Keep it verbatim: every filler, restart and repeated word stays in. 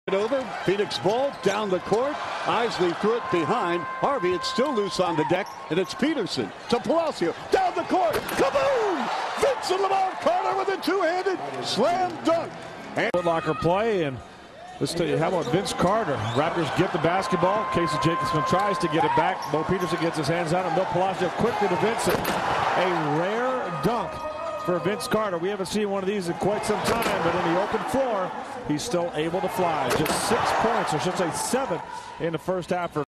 Over, Phoenix Ball down the court. Isley threw it behind. Harvey, it's still loose on the deck, and it's Peterson to Palacio. Down the court. Kaboom! Vincent Lamar Carter with a two-handed slam dunk. And Foot Locker play, and let's tell you, how about Vince Carter? Raptors get the basketball. Casey Jacobson tries to get it back. Bo Peterson gets his hands on it. Bill Palacio quickly to Vincent. A rare dunk for Vince Carter. We haven't seen one of these in quite some time, but in the open floor, he's still able to fly. Just six points, or should I say seven, in the first half. For